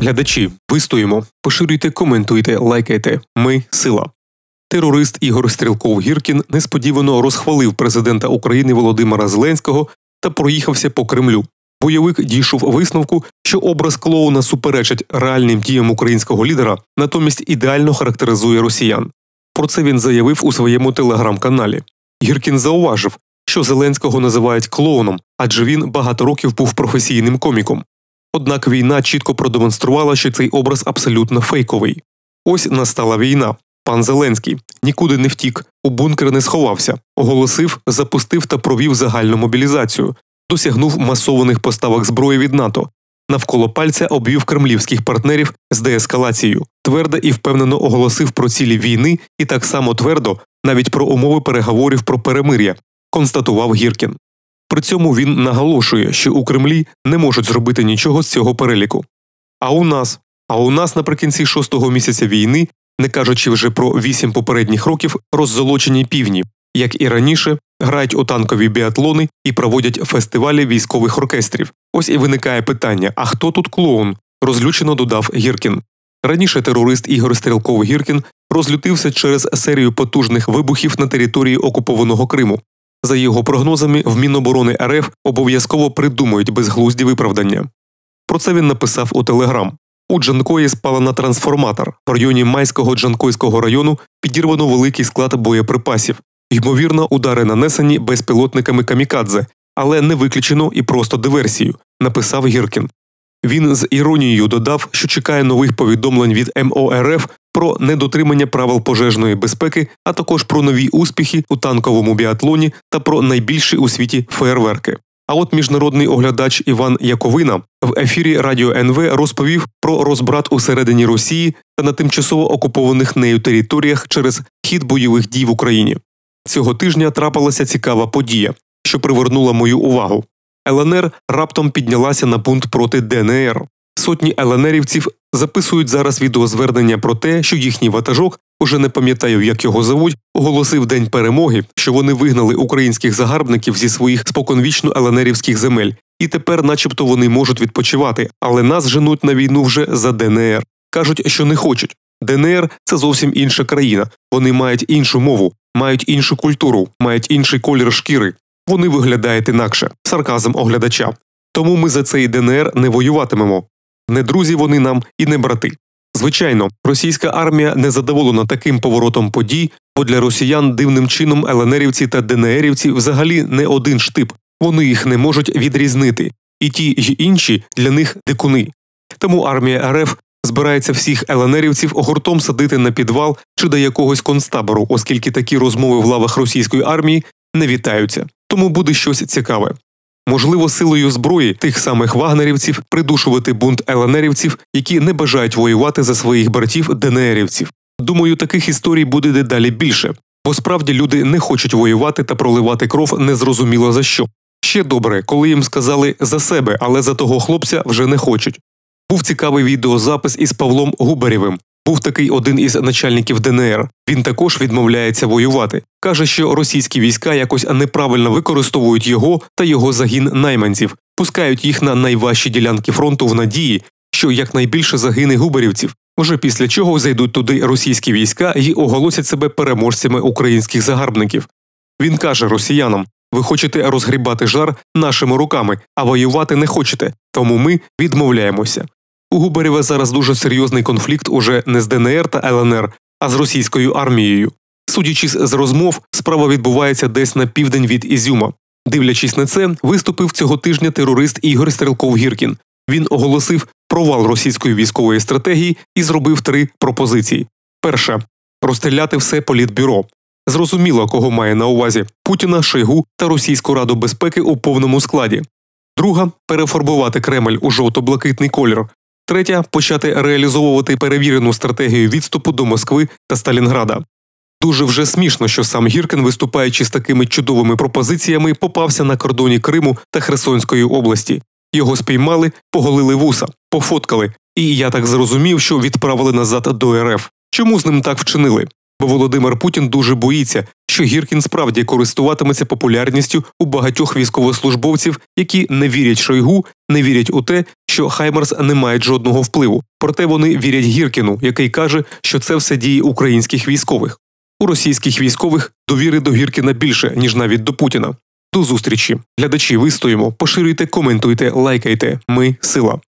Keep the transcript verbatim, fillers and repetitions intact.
Глядачі, вистоїмо, поширюйте, коментуйте, лайкайте. Ми – сила. Терорист Ігор Стрєлков-Гіркін несподівано розхвалив президента України Володимира Зеленського та проїхався по Кремлю. Бойовик дійшов висновку, що образ клоуна суперечить реальним діям українського лідера, натомість ідеально характеризує росіян. Про це він заявив у своєму телеграм-каналі. Гіркін зауважив, що Зеленського називають клоуном, адже він багато років був професійним коміком. Однак війна чітко продемонструвала, що цей образ абсолютно фейковий. Ось настала війна. Пан Зеленський нікуди не втік, у бункер не сховався, оголосив, запустив та провів загальну мобілізацію, досягнув масованих поставок зброї від НАТО, навколо пальця обвів кремлівських партнерів з деескалацією, твердо і впевнено оголосив про цілі війни і так само твердо навіть про умови переговорів про перемир'я, констатував Гіркін. При цьому він наголошує, що у Кремлі не можуть зробити нічого з цього переліку. А у нас? А у нас наприкінці шостого місяця війни, не кажучи вже про вісім попередніх років, роззолочені півні, як і раніше, грають у танкові біатлони і проводять фестивалі військових оркестрів. Ось і виникає питання, а хто тут клоун? Розлючено додав Гіркін. Раніше терорист Ігор Стрєлков-Гіркін розлютився через серію потужних вибухів на території окупованого Криму. За його прогнозами, в Міноборони РФ обов'язково придумають безглузді виправдання. Про це він написав у Телеграм. У Джанкої спала на трансформатор. В районі Майського Джанкойського району підірвано великий склад боєприпасів. Ймовірно, удари нанесені безпілотниками камікадзе, але не виключено і просто диверсію, написав Гіркін. Він з іронією додав, що чекає нових повідомлень від ем о ер еф про недотримання правил пожежної безпеки, а також про нові успіхи у танковому біатлоні та про найбільші у світі феєрверки. А от міжнародний оглядач Іван Яковина в ефірі Радіо ен ве розповів про розбрат усередині Росії та на тимчасово окупованих нею територіях через хід бойових дій в Україні. Цього тижня трапилася цікава подія, що привернула мою увагу. ел ен ер раптом піднялася на бунт проти де ен ер. Сотні ел ен ерівців записують зараз відеозвернення про те, що їхній ватажок, уже не пам'ятаю, як його зовуть, оголосив День перемоги, що вони вигнали українських загарбників зі своїх споконвічно ел ен ерівських земель. І тепер начебто вони можуть відпочивати, але нас женуть на війну вже за де ен ер. Кажуть, що не хочуть. де ен ер – це зовсім інша країна. Вони мають іншу мову, мають іншу культуру, мають інший колір шкіри. Вони виглядають інакше. Сарказм оглядача. Тому ми за цей де ен ер не воюватимемо. Не друзі вони нам і не брати. Звичайно, російська армія не задоволена таким поворотом подій, бо для росіян дивним чином ел ен ерівці та де ен ерівці взагалі не один штиб. Вони їх не можуть відрізнити. І ті, й інші для них дикуни. Тому армія ер еф збирається всіх ел ен ерівців гуртом садити на підвал чи до якогось концтабору, оскільки такі розмови в лавах російської армії не вітаються. Тому буде щось цікаве. Можливо, силою зброї тих самих вагнерівців придушувати бунт ел ен ерівців, які не бажають воювати за своїх братів де ен ерівців. Думаю, таких історій буде дедалі більше. Бо справді люди не хочуть воювати та проливати кров незрозуміло за що. Ще добре, коли їм сказали за себе, але за того хлопця вже не хочуть. Був цікавий відеозапис із Павлом Губарєвим. Був такий один із начальників де ен ер. Він також відмовляється воювати. Каже, що російські війська якось неправильно використовують його та його загін найманців, пускають їх на найважчі ділянки фронту в надії, що якнайбільше загине губарівців, вже після чого зайдуть туди російські війська і оголосять себе переможцями українських загарбників. Він каже росіянам: ви хочете розгрібати жар нашими руками, а воювати не хочете, тому ми відмовляємося. У Губарєва зараз дуже серйозний конфлікт уже не з де ен ер та ел ен ер, а з російською армією. Судячи з розмов, справа відбувається десь на південь від Ізюма. Дивлячись на це, виступив цього тижня терорист Ігор Стрєлков-Гіркін. Він оголосив провал російської військової стратегії і зробив три пропозиції. Перша – розстріляти все політбюро. Зрозуміло, кого має на увазі – Путіна, Шойгу та Російську Раду безпеки у повному складі. Друга – перефарбувати Кремль у жовто-блакитний колір. Третя – почати реалізовувати перевірену стратегію відступу до Москви та Сталінграда. Дуже вже смішно, що сам Гіркін, виступаючи з такими чудовими пропозиціями, попався на кордоні Криму та Херсонської області. Його спіймали, поголили вуса, пофоткали, і я так зрозумів, що відправили назад до ер еф. Чому з ним так вчинили? Бо Володимир Путін дуже боїться, що Гіркін справді користуватиметься популярністю у багатьох військовослужбовців, які не вірять Шойгу, не вірять у те, що Хаймарс не мають жодного впливу. Проте вони вірять Гіркіну, який каже, що це все дії українських військових. У російських військових довіри до Гіркіна більше, ніж навіть до Путіна. До зустрічі. Глядачі, вистоїмо, поширюйте, коментуйте, лайкайте. Ми – сила.